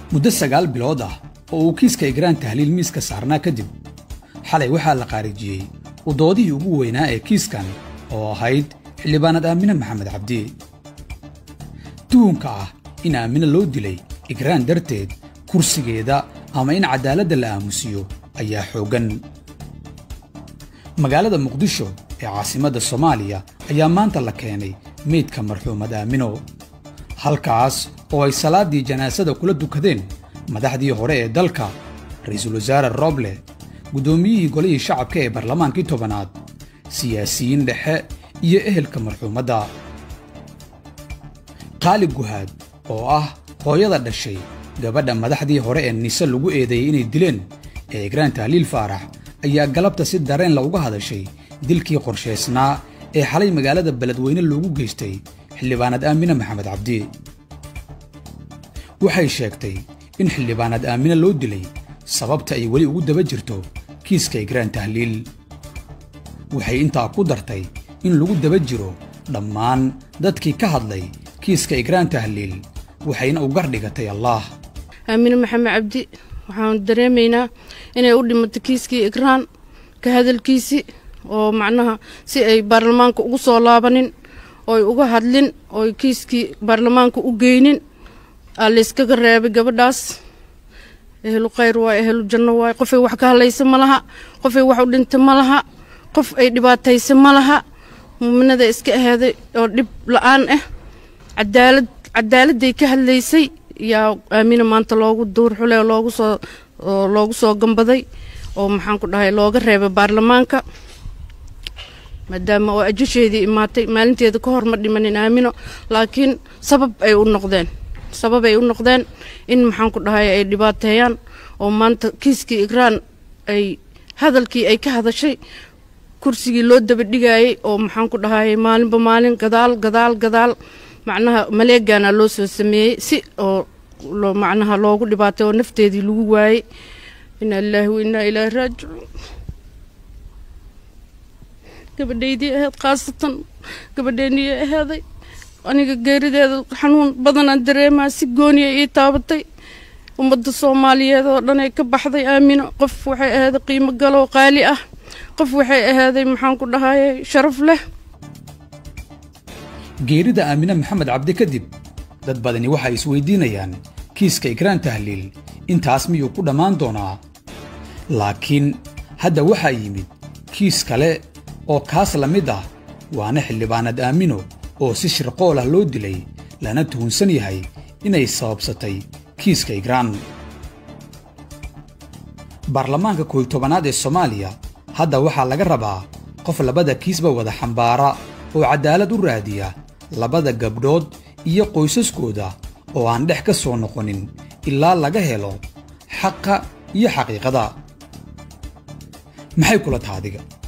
muddo 9 bilood ah oo uu kiiska Igraan Tahliil miiska saarnaa kadib xalay waxaa la qaarijiyay doodihii ugu weynaa ee kiiskan oo ahayd xildhibaanad Aamina Maxamed Cabdi. tuhunka ah in Aamina loo dilay Igraan darteed kursigeeda ama in cadaaladda la aamusiyo ayaa xoogan. magaalada Muqdisho ee caasimadda Soomaaliya ayaa maanta la keenay meydka marxuumad Aamino, halkaas oo ay salaadii janaasada kula dukadeen madaxdii hore ee dalka, ra'iisul wasaare Roble, gudoomiyihii golihii shacabka ee baarlamaankii 10aad, siyaasiyiin dhexe iyo ehelka marxuumadda. Qaali Guhaad oo ah hooyada dhashay gabadha madaxdii hore ee Nise lagu eedeeyay inay dileen ee Igraan Tahliil Faarax ayaa galabta si dareen la uga hadashay dilkii qorsheysnaa ee xalay magaalada Beledweyne loogu geystay xildhibaanad Aamina Maxamed Cabdi. waxay sheegtay in xildhibaanad Aamina loo dilay sababta ay wali ugu daba jirto kiiska Igraan Tahliil. waxay intaa ku dartay in lagu daba jiro dhammaan dadkii ka hadlay kiiska Igraan Tahliil, waxayna u gardhigatay Allah. Aamina Maxamed Cabdi waxaan dareemaynaa inay u dhimatay kiiskii Igraan ka hadalkiisi oo macnaha si ay baarlamaanka ugu soo laabanin oo uga hadlin oo kiiskii baarlamaanka u geynin aliskaga reebay gabadhaas. ehlu khayr waa ehlu janno waa qofay wax ka halaysa malaha, qofay wax u dhintay malaha, qof ay dhibaataysa malaha, muuminada iska aheeday oo dhib la'aan ah. cadaaladday ka hadlaysay yaa Aamina maanta loogu duur xulay loogu soo gambaday oo maxaan ku dhahay looga reebay baarlamaanka maadaama oo ajasheedii imaatay. maalinteeda ka hor ma dhimanin Aamino, laakiin sabab ay u noqdeen in maxaan ku dhahay ay dhibaateeyaan oo maanta kiiskii Igraan ay hadalkii ay ka hadashay kursigii loo daba dhigayay oo maxaan ku dhahay maalinba maalin gadaal macnaha maleegana loo soo sameeyay si oo macnaha loogu dhibaatay oo nafteedii lagu waayay. inna lillahi wa inna ilayhi raaji'uun. gabadhaydii ahayd khaasatan gabadheennii ahaaday aniga geerideeda xanuun badan aan dareemaa, si gooniya ii taabatay. ummadda Soomaaliyeed oo dhan ay ka baxday Aamino. qof waxay ahaaday qiimo galo qaali ah, qof waxay ahaaday maxaan ku dhahay sharaf leh. geerida Aamina Maxamed Cabdi kadib dad badani waxay isweydiinayaan kiiska Igraan Tahliil intaas miyuu ku dhammaan doonaa. laakiin hadda waxaa yimid kiis kale oo kaas la mid ah, waana xildhibaanad Aamino oo si shirqool ah loo dilay lana tuhunsan yahay inay sababsatay kiiska Igraan. baarlamaanka 11aad ee Soomaaliya hadda waxaa laga rabaa qof labada kiisba wada xambaara oo cadaalad u raadiya labada gabdhood iyo qoysaskooda oo aan dhex ka soo noqonin ilaa laga helo xaqa iyo xaqiiqada. maxay kula tahay adiga?